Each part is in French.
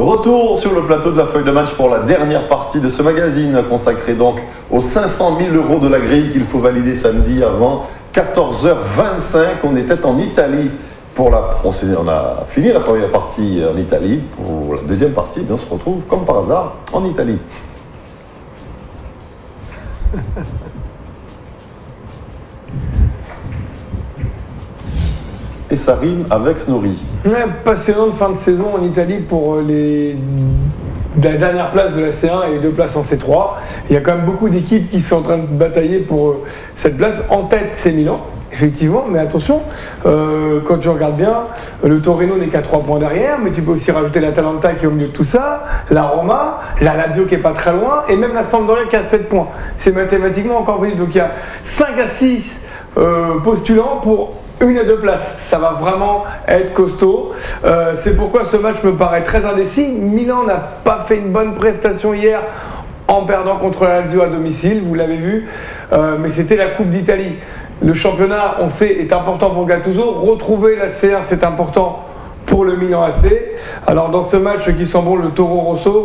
Retour sur le plateau de la feuille de match pour la dernière partie de ce magazine, consacré donc aux 500 000 € de la grille qu'il faut valider samedi avant 14h25. On était en Italie on a fini la première partie en Italie. Pour la deuxième partie, on se retrouve comme par hasard en Italie. Et ça rime avec Snorri. Ouais, passionnante fin de saison en Italie pour la dernière place de la C1 et les 2 places en C3. Il y a quand même beaucoup d'équipes qui sont en train de batailler pour cette place. En tête, c'est Milan, effectivement, mais attention, quand tu regardes bien, le Torino n'est qu'à 3 points derrière, mais tu peux aussi rajouter l'Atalanta qui est au milieu de tout ça, la Roma, la Lazio qui est pas très loin, et même la Sampdoria qui a 7 points. C'est mathématiquement encore possible. Donc il y a 5 à 6 postulants pour 1 à 2 places, ça va vraiment être costaud. C'est pourquoi ce match me paraît très indécis. Milan n'a pas fait une bonne prestation hier en perdant contre la Lazio à domicile, vous l'avez vu, mais c'était la Coupe d'Italie. Le championnat, on sait, est important pour Gattuso. Retrouver la C1, c'est important pour le Milan AC. Alors dans ce match qui sent bon, le Toro Rosso,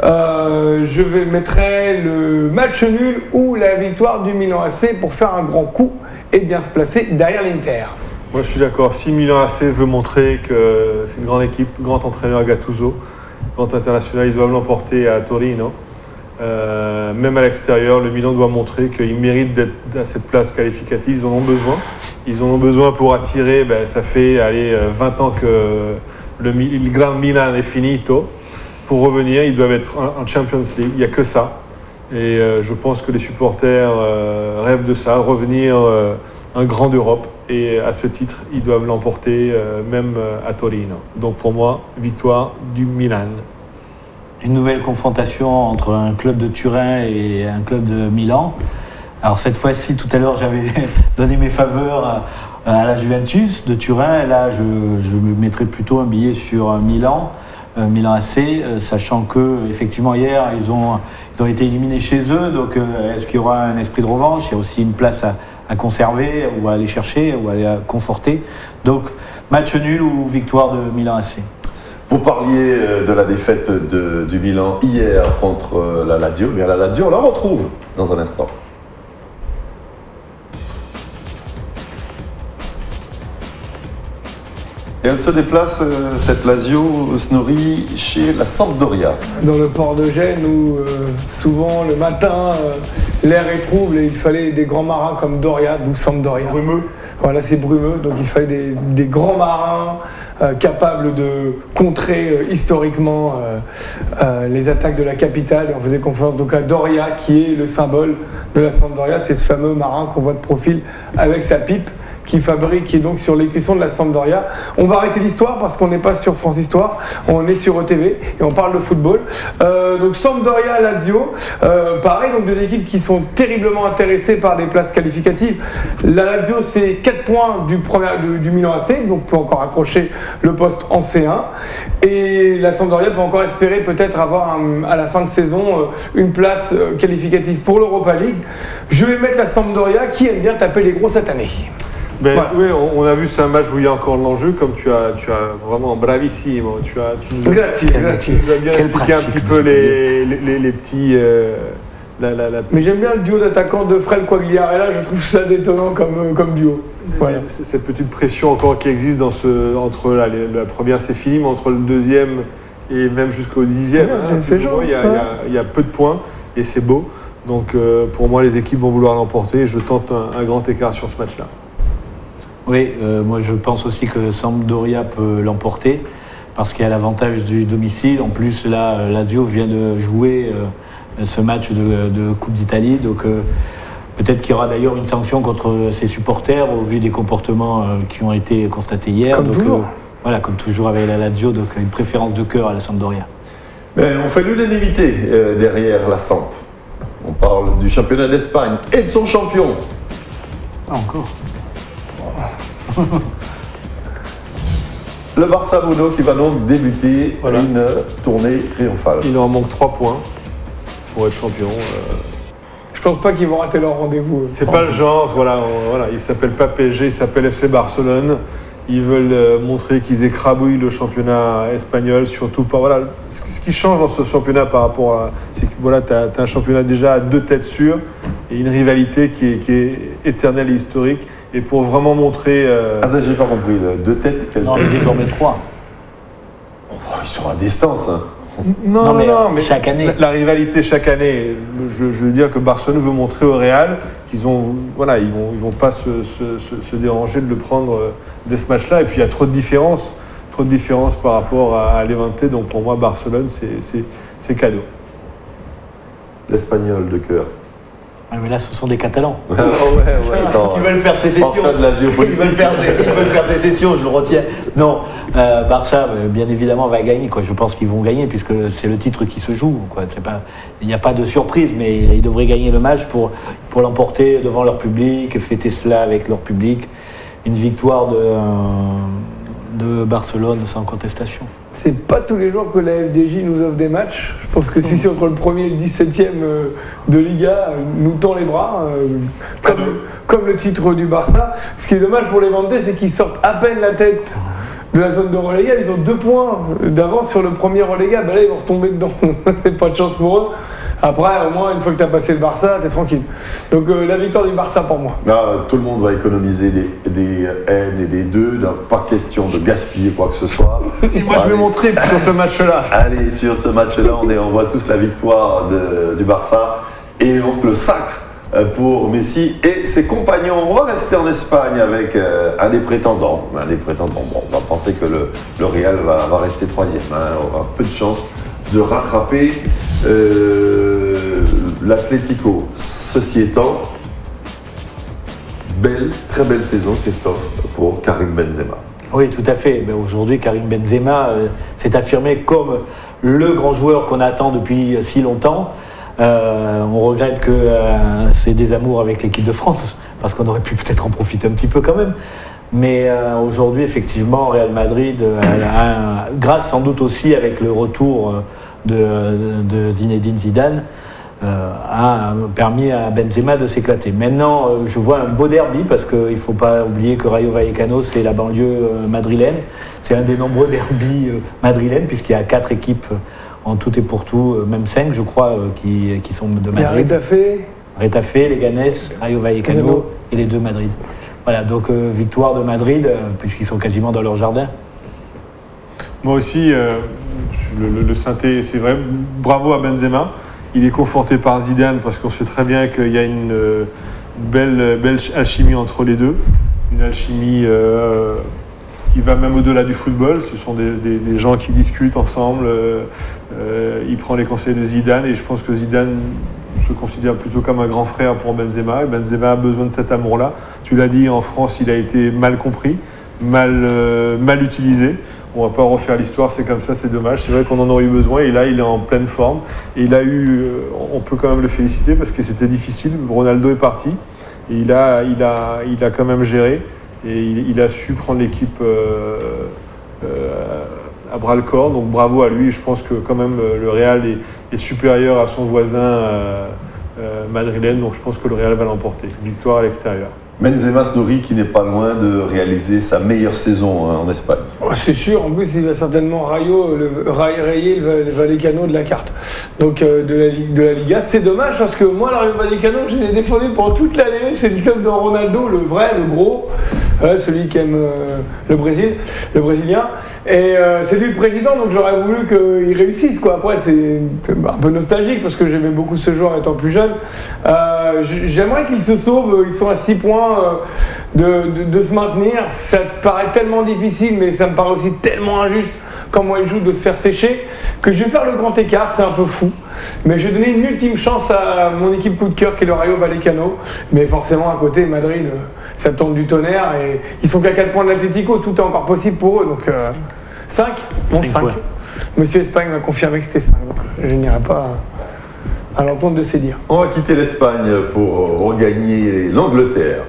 je mettrai le match nul ou la victoire du Milan AC pour faire un grand coup et bien se placer derrière l'Inter. Moi je suis d'accord, si Milan AC veut montrer que c'est une grande équipe, grand entraîneur Gattuso, grand international, ils doivent l'emporter à Torino. Même à l'extérieur, le Milan doit montrer qu'il mérite d'être à cette place qualificative, ils en ont besoin. Ils en ont besoin pour attirer, ça fait 20 ans que le Grand Milan est finito. Pour revenir, ils doivent être en Champions League, il n'y a que ça. Et je pense que les supporters rêvent de ça, revenir un grand d'Europe. Et à ce titre, ils doivent l'emporter même à Torino. Donc pour moi, victoire du Milan. Une nouvelle confrontation entre un club de Turin et un club de Milan. Alors cette fois-ci, tout à l'heure, j'avais donné mes faveurs à la Juventus de Turin. Et là, je me mettrais plutôt un billet sur Milan. Milan AC, sachant que effectivement hier ils ont été éliminés chez eux, donc est-ce qu'il y aura un esprit de revanche? Il y a aussi une place à conserver ou à aller chercher ou à aller conforter. Donc match nul ou victoire de Milan AC. Vous parliez de la défaite du Milan hier contre la Lazio. Bien la Lazio, on la retrouve dans un instant. Et elle se déplace, cette Lazio, Snorri, chez la Sampdoria. Dans le port de Gênes où souvent le matin l'air est trouble et il fallait des grands marins comme Doria, d'où Sampdoria. Brumeux. Voilà, c'est brumeux, donc il fallait des grands marins capables de contrer historiquement les attaques de la capitale. Et on faisait confiance donc à Doria qui est le symbole de la Sampdoria, c'est ce fameux marin qu'on voit de profil avec sa pipe, qui est donc sur l'écuisson de la Sampdoria. On va arrêter l'histoire parce qu'on n'est pas sur France Histoire, on est sur ETV et on parle de football. Donc Sampdoria, Lazio, pareil, donc deux équipes qui sont terriblement intéressées par des places qualificatives. La Lazio, c'est 4 points du Milan AC, donc peut encore accrocher le poste en C1. Et la Sampdoria peut encore espérer peut-être avoir à la fin de saison une place qualificative pour l'Europa League. Je vais mettre la Sampdoria qui aime bien taper les gros cette année. Voilà. Oui, on a vu, c'est un match où il y a encore l'enjeu, comme tu as vraiment bravissimo. Tu nous as bien expliqué un petit peu les petits. Mais j'aime bien le duo d'attaquants de Frel Quagliarella, je trouve ça détonnant comme duo. Voilà. Cette petite pression encore qui existe entre la première, c'est fini, mais entre le deuxième et même jusqu'au 10e, il y a peu de points et c'est beau. Donc pour moi, les équipes vont vouloir l'emporter et je tente un grand écart sur ce match-là. Oui, moi je pense aussi que Sampdoria peut l'emporter parce qu'il y a l'avantage du domicile. En plus, là, Lazio vient de jouer ce match de Coupe d'Italie. Donc peut-être qu'il y aura d'ailleurs une sanction contre ses supporters au vu des comportements qui ont été constatés hier. Comme toujours. Voilà, comme toujours avec la Lazio, donc une préférence de cœur à la Sampdoria. On fait l'unanimité derrière la Samp. On parle du championnat d'Espagne et de son champion. Ah, encore. Le Barça Bono qui va donc débuter une tournée triomphale. Il en manque 3 points pour être champion. Je pense pas qu'ils vont rater leur rendez-vous. C'est pas le genre, voilà, il s'appelle pas PSG, il s'appelle FC Barcelone. Ils veulent montrer qu'ils écrabouillent le championnat espagnol, surtout pas. Voilà, ce qui change dans ce championnat par rapport à. C'est que voilà, tu as un championnat déjà à 2 têtes sûres et une rivalité qui est éternelle et historique. Et pour vraiment montrer. Attends, j'ai pas compris. 2 têtes, quelle Non, tête désormais 3. Oh, ils sont à distance. Hein. Non, mais chaque année. La rivalité chaque année, je veux dire que Barcelone veut montrer au Real qu'ils ont, voilà, ils vont pas se déranger de le prendre dès ce match-là. Et puis il y a trop de différences par rapport à Levante. Donc pour moi, Barcelone, c'est cadeau. L'Espagnol de cœur. Ouais, mais là, ce sont des Catalans. Ouais, attends. Qui veulent faire sécession. On fait de la géopolitique. Ils veulent faire sécession, je le retiens. Non, Barça, bien évidemment, va gagner. Quoi. Je pense qu'ils vont gagner puisque c'est le titre qui se joue. Quoi. Il n'y a pas de surprise, mais ils devraient gagner le match pour l'emporter devant leur public, fêter cela avec leur public. Une victoire de Barcelone sans contestation. C'est pas tous les jours que la FDJ nous offre des matchs. Je pense que celui entre le 1er et le 17e de Liga nous tend les bras, comme le titre du Barça. Ce qui est dommage pour les Levante, c'est qu'ils sortent à peine la tête de la zone de relégable. Ils ont 2 points d'avance sur le premier relégable. Là, ils vont retomber dedans. C'est pas de chance pour eux. Après, au moins, une fois que tu as passé le Barça, tu es tranquille. Donc, la victoire du Barça pour moi. Là, tout le monde va économiser des haines et des deux. Pas question de gaspiller quoi que ce soit. Si, moi, je vais montrer sur ce match-là. Allez, sur ce match-là, on voit tous la victoire du Barça et donc le sacre pour Messi et ses compagnons. On va rester en Espagne avec un des prétendants. Bon, on va penser que le Real va rester 3e. On aura peu de chance de rattraper l'Atlético. Ceci étant, très belle saison, Christophe, pour Karim Benzema. Oui, tout à fait. Ben, aujourd'hui, Karim Benzema s'est affirmé comme le grand joueur qu'on attend depuis si longtemps. On regrette que c'est des amours avec l'équipe de France, parce qu'on aurait pu peut-être en profiter un petit peu quand même. Mais aujourd'hui, effectivement, Real Madrid, grâce sans doute aussi avec le retour de Zinedine Zidane, a permis à Benzema de s'éclater. Maintenant, je vois un beau derby parce qu'il ne faut pas oublier que Rayo Vallecano, c'est la banlieue madrilène. C'est un des nombreux derbys madrilènes puisqu'il y a 4 équipes en tout et pour tout, même 5 je crois, qui sont de Madrid. Retafe, Leganés, Rayo Vallecano et les 2 Madrid. Voilà, donc victoire de Madrid puisqu'ils sont quasiment dans leur jardin. Moi aussi, le synthé, c'est vrai, bravo à Benzema. Il est conforté par Zidane parce qu'on sait très bien qu'il y a une belle alchimie entre les deux. Une alchimie qui va même au-delà du football. Ce sont des gens qui discutent ensemble. Il prend les conseils de Zidane et je pense que Zidane se considère plutôt comme un grand frère pour Benzema. Et Benzema a besoin de cet amour-là. Tu l'as dit, en France, il a été mal compris, mal utilisé. On ne va pas refaire l'histoire, c'est comme ça, c'est dommage. C'est vrai qu'on en aurait eu besoin et là, il est en pleine forme. Et il a eu, on peut quand même le féliciter parce que c'était difficile. Ronaldo est parti et il a quand même géré et il a su prendre l'équipe à bras-le-corps. Donc bravo à lui. Je pense que quand même le Real est supérieur à son voisin madrilène. Donc je pense que le Real va l'emporter. Victoire à l'extérieur. Benzema se nourrit qui n'est pas loin de réaliser sa meilleure saison en Espagne. Oh, c'est sûr, en plus il va certainement rayer le Vallecano de la carte. Donc de la Liga. C'est dommage parce que moi, le Vallecano, je l'ai défendu pendant toute l'année. C'est le club de Ronaldo, le vrai, le gros. Celui qui aime le Brésilien. Et c'est lui le président, donc j'aurais voulu qu'il réussisse, quoi. Après, c'est un peu nostalgique parce que j'aimais beaucoup ce joueur étant plus jeune. J'aimerais qu'il se sauve. Ils sont à 6 points de se maintenir. Ça te paraît tellement difficile, mais ça me paraît aussi tellement injuste comment ils jouent de se faire sécher que je vais faire le grand écart. C'est un peu fou. Mais je vais donner une ultime chance à mon équipe coup de cœur qui est le Rayo Vallecano. Mais forcément, à côté, Madrid, ça tombe du tonnerre. Et ils sont qu'à 4 points de l'Atlético. Tout est encore possible pour eux. Donc 5 Bon, 5. Monsieur Espagne m'a confirmé que c'était 5. Donc je n'irai pas à l'encontre de ses dires. On va quitter l'Espagne pour regagner l'Angleterre.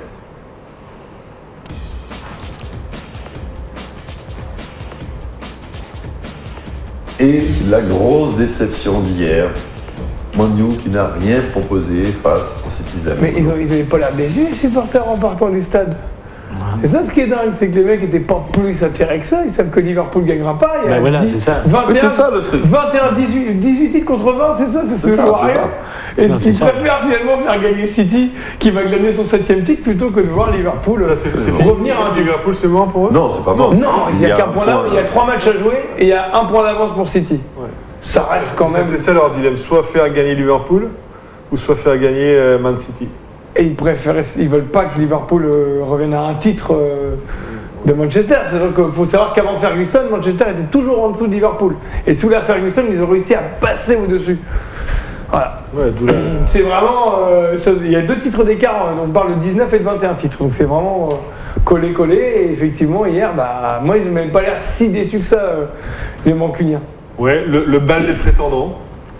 Et la grosse déception d'hier, Man U qui n'a rien proposé face aux Citizens. Mais ils n'avaient pas l'air déçus, les supporters, en partant du stade. Et ça, ce qui est dingue, c'est que les mecs n'étaient pas plus atterrés que ça. Ils savent que Liverpool ne gagnera pas. Il y a voilà, c'est ça. 21, c'est ça le truc. 21, 18 titres contre 20, c'est ça, C'est ça, c'est ça. Et Non, ils c'est ça. préfèrent finalement faire gagner City, qui va gagner son 7e titre, plutôt que de voir Liverpool Ça, c'est revenir à un titre. Liverpool, c'est mort pour eux. Non, c'est pas mort. Non, il n'y a qu'un un point d'avance. Il y a 3 matchs à jouer et il y a 1 point d'avance pour City. Ouais. Ça reste quand même. C'était ça leur dilemme, soit faire gagner Liverpool, ou soit faire gagner Man City. Et ils veulent pas que Liverpool revienne à un titre de Manchester. C'est-à-dire qu'il faut savoir qu'avant Ferguson, Manchester était toujours en dessous de Liverpool. Et sous la Ferguson, ils ont réussi à passer au-dessus. Voilà. Ouais, d'où la- C'est vraiment. Il y a 2 titres d'écart, on parle de 19 et de 21 titres. Donc c'est vraiment collé. Et effectivement, hier, moi, ils n'ont même pas l'air si déçus que ça, les Mancuniens. Ouais, le bal des prétendants.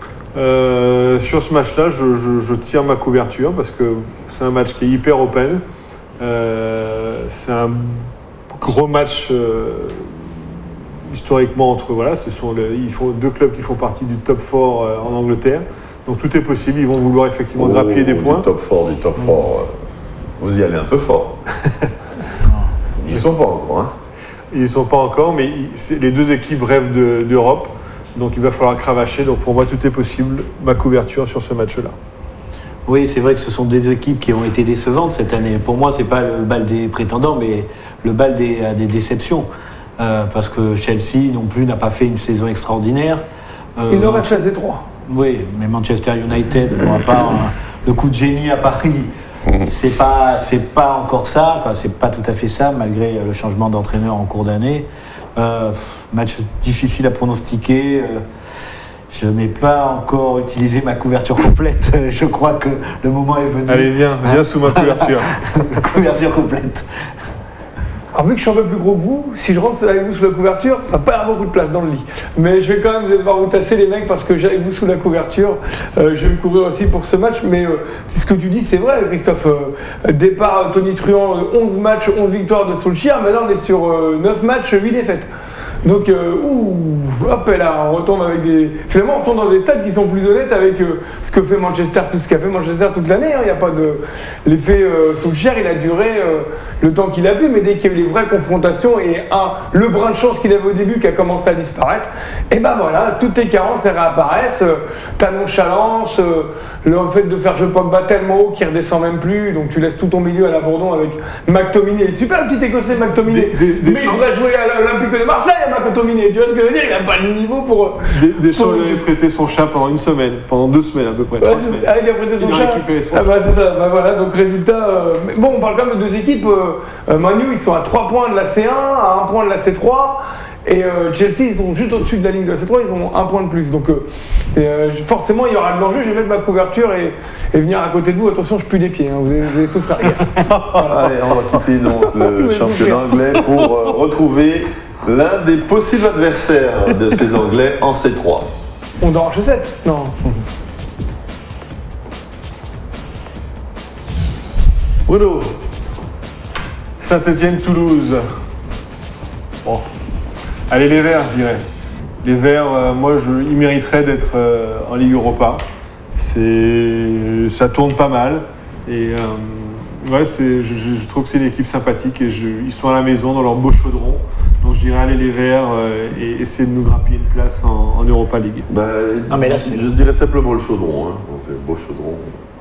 Sur ce match-là, je tire ma couverture parce que c'est un match qui est hyper open. C'est un gros match historiquement entre ils font 2 clubs qui font partie du top 4 en Angleterre. Donc tout est possible. Ils vont vouloir effectivement grappiller des points. Du top 4. Vous y allez un peu fort. Ils ne sont pas encore. Hein. Ils ne sont pas encore, mais les 2 équipes rêvent d'Europe. Donc il va falloir cravacher. Donc pour moi, tout est possible. Ma couverture sur ce match-là. Oui, c'est vrai que ce sont des équipes qui ont été décevantes cette année. Pour moi, c'est pas le bal des prétendants, mais le bal des déceptions. Parce que Chelsea non plus n'a pas fait une saison extraordinaire. Il leur reste les 3. Oui, mais Manchester United, à part le coup de génie à Paris, c'est pas encore ça, quoi. C'est pas tout à fait ça, malgré le changement d'entraîneur en cours d'année. Match difficile à pronostiquer. Je n'ai pas encore utilisé ma couverture complète. Je crois que le moment est venu. Allez, viens sous ma couverture. Couverture complète. Alors vu que je suis un peu plus gros que vous, si je rentre avec vous sous la couverture, il va pas y avoir beaucoup de place dans le lit. Mais je vais quand même devoir vous tasser les mecs parce que j'ai avec vous sous la couverture. Je vais me couvrir aussi pour ce match. Mais ce que tu dis, c'est vrai, Christophe. Départ Tony Truant, 11 matchs, 11 victoires de Solskjaer. Mais là, on est sur 9 matchs, 8 défaites. Donc, hop, et là, on retombe avec des. Finalement, on tombe dans des stades qui sont plus honnêtes avec ce que fait Manchester, tout ce qu'a fait Manchester toute l'année. Il n'y a pas de. L'effet Solskjaer, il a duré le temps qu'il a pu, mais dès qu'il y a eu les vraies confrontations et le brin de chance qu'il avait au début qui a commencé à disparaître, et ben voilà, toutes tes carences elles réapparaissent. Ta nonchalance, le fait de faire jeu Pogba tellement haut qu'il redescend même plus, donc tu laisses tout ton milieu à l'abandon avec McTominay. Super le petit écossais McTominay. Mais il devrait jouer à l'Olympique de Marseille, McTominay. Tu vois ce que je veux dire? Il n'a pas le niveau pour. Deschamps lui avait prêté son chat pendant 2 semaines à peu près. 3 semaines. Ah, il a prêté son Il a chat. récupéré son Ah bah c'est ça, bah voilà, donc résultat. Mais bon, on parle quand même de 2 équipes. Manu, ils sont à 3 points de la C1, à 1 point de la C3. Et Chelsea, ils sont juste au-dessus de la ligne de la C3, ils ont 1 point de plus. Donc forcément, il y aura de l'enjeu. Je vais mettre ma couverture et venir à côté de vous. Attention, je pue des pieds, hein, vous allez souffrir. Allez, on va quitter donc le championnat anglais pour retrouver l'un des possibles adversaires de ces Anglais en C3. On dort en chaussettes? Non. Bruno, Saint-Étienne-Toulouse. Bon. Allez, les Verts, je dirais. Les Verts, ils mériteraient d'être en Ligue Europa. Ça tourne pas mal. Et je trouve que c'est une équipe sympathique. Et ils sont à la maison dans leur beau chaudron. Donc je dirais aller les Verts et essayer de nous grappiller une place en Europa League. Non, mais là, je dirais simplement le chaudron. Hein. C'est le beau chaudron.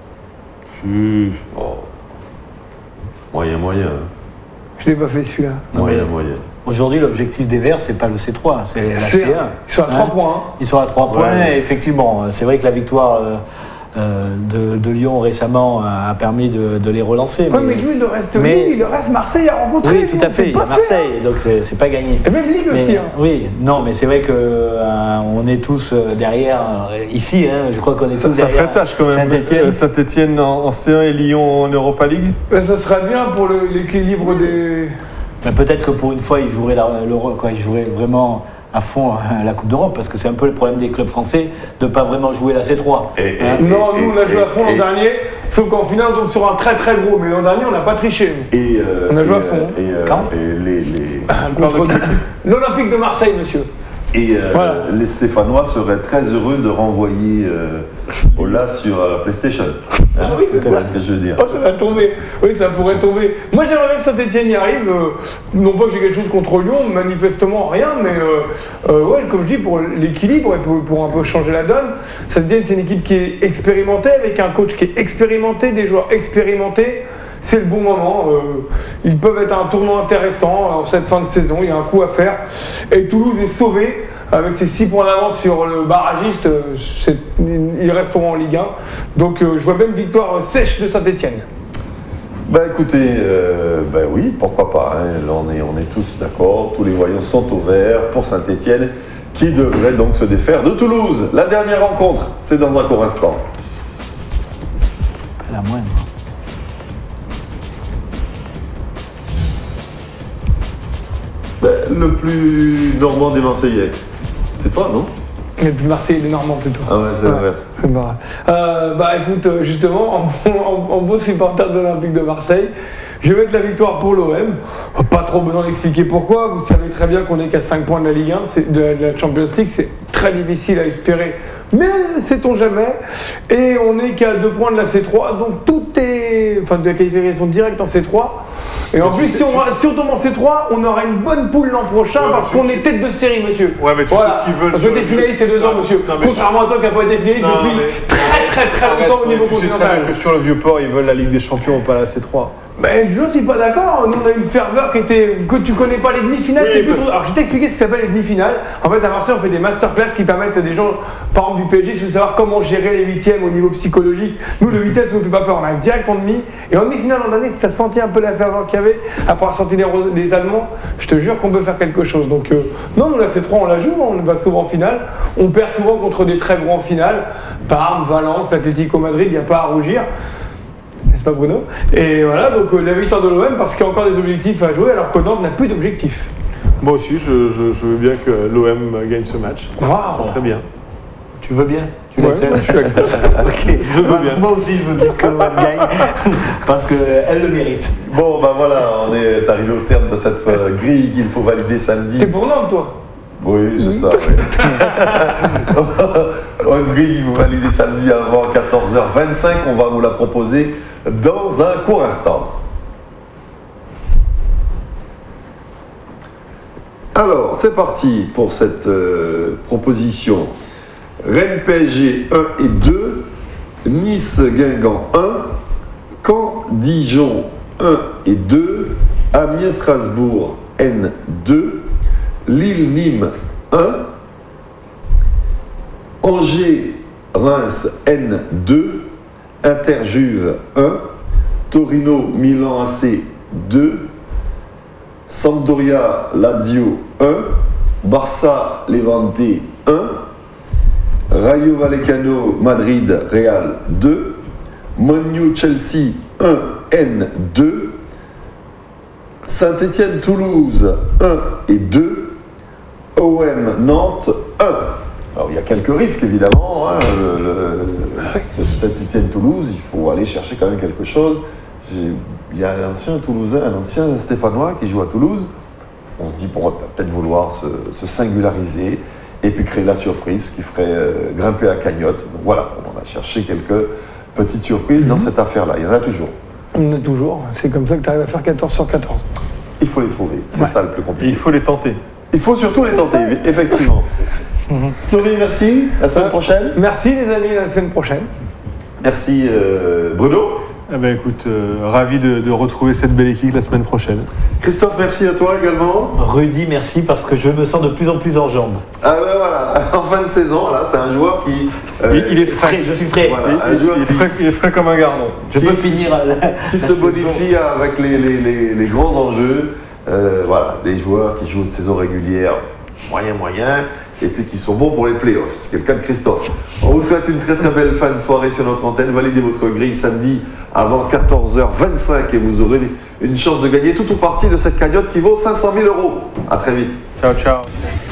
Oh. Moyen. Je l'ai pas fait celui-là. Moyen. Aujourd'hui, l'objectif des Verts, c'est pas le C3, c'est la C1. Ils sont à 3 points. Hein. Ils sont à 3 points, Ouais. et effectivement. C'est vrai que la victoire de Lyon récemment a permis de les relancer. Ouais, mais lui, il leur reste Ligue, il leur reste Marseille à rencontrer. Oui, tout à fait. Il y a Marseille, donc c'est pas gagné. Et même Ligue aussi. Hein. Oui, non, mais c'est vrai que on est tous derrière ici. Je crois qu'on est tous Ça derrière. ferait tâche quand même. Saint-Étienne. Saint-Étienne en C1 et Lyon en Europa League. Ça serait bien pour l'équilibre des. Mais peut-être que pour une fois, ils joueraient l'Euro, quoi. Ils joueraient vraiment à fond la Coupe d'Europe, parce que c'est un peu le problème des clubs français de ne pas vraiment jouer la C3. Non, nous on a joué à fond l'an dernier, sauf qu'en finale on tombe sur un très très gros, mais l'an dernier on n'a pas triché. On a joué à fond. Quand et les Contre l'Olympique de Marseille, monsieur. Et Voilà. les Stéphanois seraient très heureux de renvoyer Ola sur PlayStation. Hein, Oui, c'est c'est ça. ce que je veux dire. Oh, ça va tomber. Oui, ça pourrait tomber. Moi, j'aimerais bien que Saint-Etienne y arrive. Non pas que j'ai quelque chose contre Lyon, manifestement rien, mais ouais, comme je dis, pour l'équilibre et pour un peu changer la donne. Saint-Etienne, c'est une équipe qui est expérimentée, avec un coach qui est expérimenté, des joueurs expérimentés. C'est le bon moment. Ils peuvent être un tournoi intéressant en cette fin de saison. Il y a un coup à faire. Et Toulouse est sauvé. Avec ses 6 points d'avance sur le barragiste, ils resteront en Ligue 1. Donc je vois bien une victoire sèche de Saint-Etienne. Bah écoutez, oui, pourquoi pas. Hein. Là, on est tous d'accord. Tous les voyants sont au vert pour Saint-Etienne, qui devrait donc se défaire de Toulouse. La dernière rencontre, c'est dans un court instant. La moindre. Le plus normand des Marseillais. C'est toi, non? Mais plus Marseille et Normand plutôt. Ah ouais, c'est l'inverse. C'est pas grave. Bah écoute, justement, en beau supporter de l'Olympique de Marseille, je vais mettre la victoire pour l'OM. Pas trop besoin d'expliquer pourquoi. Vous savez très bien qu'on n'est qu'à 5 points de la Ligue 1, de la Champions League. C'est très difficile à espérer, mais sait-on jamais. Et on n'est qu'à 2 points de la C3, donc tout est... Enfin, de la qualification directe en C3. Et en plus, si on tombe en C3, on aura une bonne poule l'an prochain parce qu'on est tête de série, monsieur. Ouais, mais tu sais ce qu'ils veulent. Parce que t'es finaliste, c'est 2 ans, monsieur. Contrairement à toi qui n'a pas été finaliste depuis très longtemps au niveau tu sais très continental. bien que sur le Vieux-Port, ils veulent la Ligue des Champions, pas la C3. Mais je ne suis pas d'accord. Nous, on a une ferveur que tu connais pas les demi-finales. Oui, c'est plutôt... Alors, je vais t'expliquer ce que ça s'appelle les demi-finales. En fait, à Marseille, on fait des masterclass qui permettent à des gens, par exemple du PSG, si vous savoir comment gérer les huitièmes au niveau psychologique. Nous, le huitième, ça ne nous fait pas peur. On arrive direct en demi. Et en demi-finale, en année, si tu as senti un peu la ferveur qu'il y avait, après avoir senti les Allemands, je te jure qu'on peut faire quelque chose. Donc, non, nous, la C3, on la joue. On va souvent en finale. On perd souvent contre des très grands finales. Parme, Valence, Atlético Madrid, il n'y a pas à rougir. N'est-ce pas Bruno? Et voilà, donc la victoire de l'OM parce qu'il y a encore des objectifs à jouer alors que Nantes n'a plus d'objectifs. Moi aussi, je veux bien que l'OM gagne ce match. Wow. Ça serait bien. Tu veux bien? Tu Ouais, l'acceptes? Je suis accepté. Ok. Je veux bien. Moi aussi, je veux bien que l'OM gagne parce qu'elle le mérite. Bon, ben voilà, on est arrivé au terme de cette grille qu'il faut valider samedi. T'es pour Nantes, toi? Oui, c'est ça. Oui. Une grille qu'il faut valider samedi avant 14h25. On va vous la proposer dans un court instant. Alors, c'est parti pour cette proposition. Rennes PSG 1 et 2, Nice Guingamp 1, Caen Dijon 1 et 2, Amiens Strasbourg N2, Lille Nîmes 1, Angers Reims N2, Inter Juve 1, Torino Milan AC 2, Sampdoria Lazio 1, Barça Levante 1, Rayo Vallecano Madrid Real 2, Manu Chelsea 1 N2, Saint-Etienne Toulouse 1 et 2, OM Nantes 1. Alors il y a quelques risques évidemment, hein, Saint-Etienne Toulouse, il faut aller chercher quand même quelque chose. Il y a un ancien Toulousain, un ancien Stéphanois qui joue à Toulouse. On se dit qu'on va peut-être vouloir se singulariser et puis créer la surprise qui ferait grimper la cagnotte. Donc voilà, on a cherché quelques petites surprises dans cette affaire-là. Il y en a toujours. Il y en a toujours. C'est comme ça que tu arrives à faire 14 sur 14. Il faut les trouver, c'est ça le plus Et compliqué. il faut les tenter. Il faut surtout les tenter, effectivement. Snorri, merci. La semaine prochaine. Merci les amis, à la semaine prochaine. Merci Bruno. Eh ben écoute, ravi de retrouver cette belle équipe la semaine prochaine. Christophe, merci à toi également. Rudy, merci parce que je me sens de plus en plus en jambes. Ah ben voilà, en fin de saison, là, c'est un joueur qui... Il est frais. Je suis frais. Voilà, un joueur Il est frais comme un gardon. Je peux finir qui se bonifie avec les grands enjeux. Voilà, des joueurs qui jouent une saison régulière moyen, et puis qui sont bons pour les playoffs. C'est le cas de Christophe. On vous souhaite une très très belle fin de soirée sur notre antenne. Validez votre grille samedi avant 14h25 et vous aurez une chance de gagner tout ou partie de cette cagnotte qui vaut 500 000 €. À très vite. Ciao, ciao.